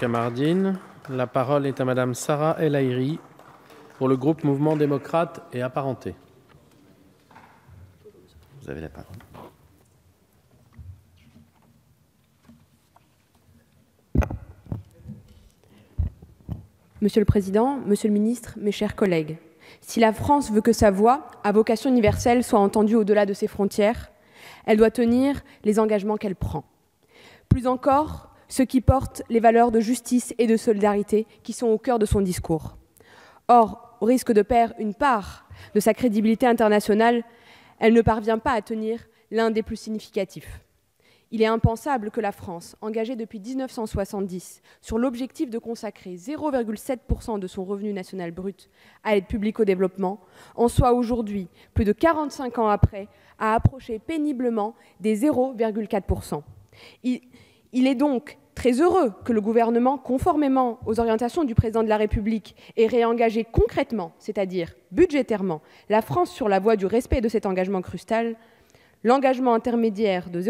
Kamardine. La parole est à Madame Sarah El Haïry pour le groupe Mouvement démocrate et apparentés. Vous avez la parole. Monsieur le Président, Monsieur le Ministre, mes chers collègues, si la France veut que sa voix, à vocation universelle, soit entendue au-delà de ses frontières, elle doit tenir les engagements qu'elle prend. Plus encore, ceux qui portent les valeurs de justice et de solidarité qui sont au cœur de son discours. Or, au risque de perdre une part de sa crédibilité internationale, elle ne parvient pas à tenir l'un des plus significatifs. Il est impensable que la France, engagée depuis 1970 sur l'objectif de consacrer 0,7% de son revenu national brut à l'aide publique au développement, en soit aujourd'hui, plus de 45 ans après, à approcher péniblement des 0,4%. Il est donc très heureux que le gouvernement, conformément aux orientations du président de la République, ait réengagé concrètement, c'est-à-dire budgétairement, la France sur la voie du respect de cet engagement crucial. L'engagement intermédiaire de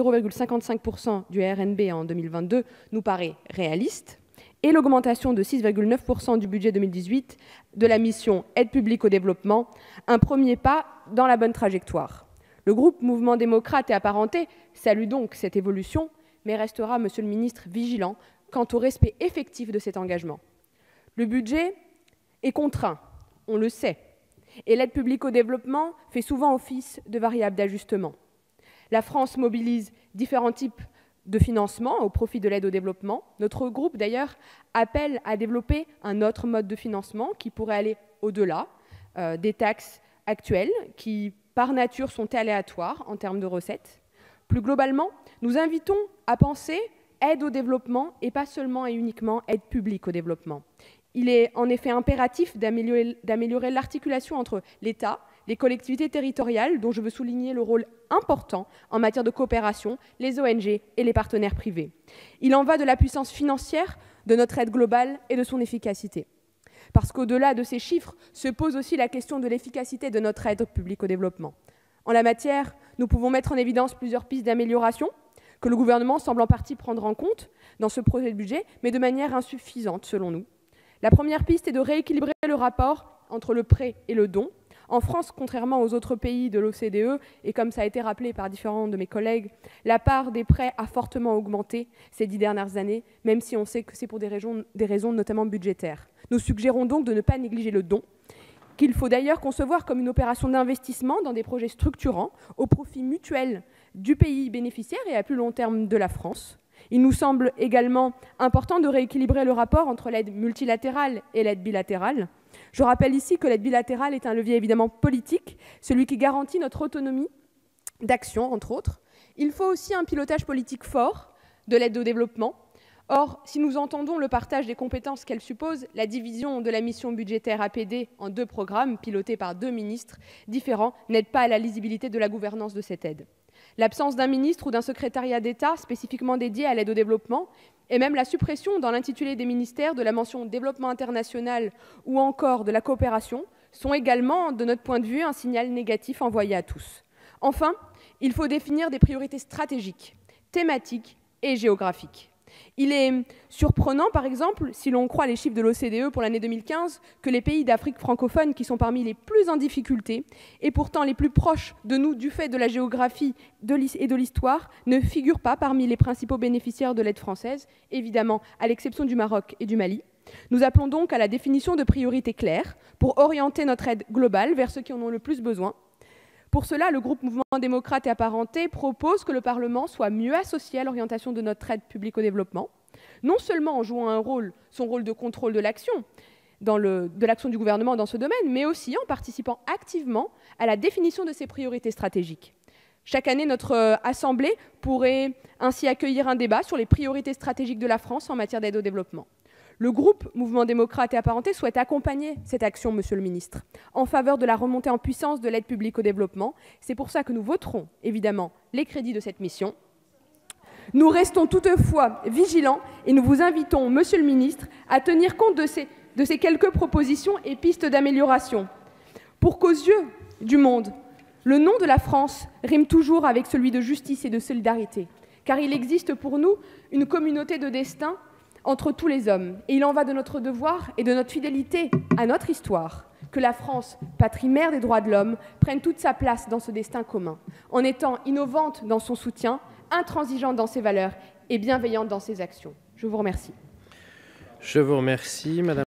0,55% du RNB en 2022 nous paraît réaliste et l'augmentation de 6,9% du budget 2018 de la mission Aide publique au développement, un premier pas dans la bonne trajectoire. Le groupe Mouvement démocrate et apparentés salue donc cette évolution, mais restera, Monsieur le Ministre, vigilant quant au respect effectif de cet engagement. Le budget est contraint, on le sait, et l'aide publique au développement fait souvent office de variable d'ajustement. La France mobilise différents types de financement au profit de l'aide au développement. Notre groupe, d'ailleurs, appelle à développer un autre mode de financement qui pourrait aller au-delà des taxes actuelles qui, par nature, sont aléatoires en termes de recettes. Plus globalement, nous invitons à penser aide au développement et pas seulement et uniquement aide publique au développement. Il est en effet impératif d'améliorer l'articulation entre l'État, les collectivités territoriales, dont je veux souligner le rôle important en matière de coopération, les ONG et les partenaires privés. Il en va de la puissance financière de notre aide globale et de son efficacité. Parce qu'au-delà de ces chiffres se pose aussi la question de l'efficacité de notre aide publique au développement. En la matière, nous pouvons mettre en évidence plusieurs pistes d'amélioration que le gouvernement semble en partie prendre en compte dans ce projet de budget, mais de manière insuffisante selon nous. La première piste est de rééquilibrer le rapport entre le prêt et le don. En France, contrairement aux autres pays de l'OCDE, et comme ça a été rappelé par différents de mes collègues, la part des prêts a fortement augmenté ces 10 dernières années, même si on sait que c'est pour des raisons notamment budgétaires. Nous suggérons donc de ne pas négliger le don, qu'il faut d'ailleurs concevoir comme une opération d'investissement dans des projets structurants au profit mutuel du pays bénéficiaire et à plus long terme de la France. Il nous semble également important de rééquilibrer le rapport entre l'aide multilatérale et l'aide bilatérale. Je rappelle ici que l'aide bilatérale est un levier évidemment politique, celui qui garantit notre autonomie d'action, entre autres. Il faut aussi un pilotage politique fort de l'aide au développement. Or, si nous entendons le partage des compétences qu'elle suppose, la division de la mission budgétaire APD en 2 programmes pilotés par 2 ministres différents n'aide pas à la lisibilité de la gouvernance de cette aide. L'absence d'un ministre ou d'un secrétariat d'État spécifiquement dédié à l'aide au développement et même la suppression dans l'intitulé des ministères de la mention développement international ou encore de la coopération sont également, de notre point de vue, un signal négatif envoyé à tous. Enfin, il faut définir des priorités stratégiques, thématiques et géographiques. Il est surprenant, par exemple, si l'on croit les chiffres de l'OCDE pour l'année 2015, que les pays d'Afrique francophone, qui sont parmi les plus en difficulté et pourtant les plus proches de nous du fait de la géographie et de l'histoire, ne figurent pas parmi les principaux bénéficiaires de l'aide française, évidemment à l'exception du Maroc et du Mali. Nous appelons donc à la définition de priorités claires pour orienter notre aide globale vers ceux qui en ont le plus besoin. Pour cela, le groupe Mouvement démocrate et apparentés propose que le Parlement soit mieux associé à l'orientation de notre aide publique au développement, non seulement en jouant son rôle de contrôle de l'action du gouvernement dans ce domaine, mais aussi en participant activement à la définition de ses priorités stratégiques. Chaque année, notre Assemblée pourrait ainsi accueillir un débat sur les priorités stratégiques de la France en matière d'aide au développement. Le groupe Mouvement démocrate et apparentés souhaite accompagner cette action, Monsieur le Ministre, en faveur de la remontée en puissance de l'aide publique au développement. C'est pour ça que nous voterons, évidemment, les crédits de cette mission. Nous restons toutefois vigilants et nous vous invitons, Monsieur le Ministre, à tenir compte de ces quelques propositions et pistes d'amélioration. Pour qu'aux yeux du monde, le nom de la France rime toujours avec celui de justice et de solidarité, car il existe pour nous une communauté de destin entre tous les hommes. Et il en va de notre devoir et de notre fidélité à notre histoire que la France, patrie mère des droits de l'homme, prenne toute sa place dans ce destin commun, en étant innovante dans son soutien, intransigeante dans ses valeurs et bienveillante dans ses actions. Je vous remercie. Je vous remercie, Madame.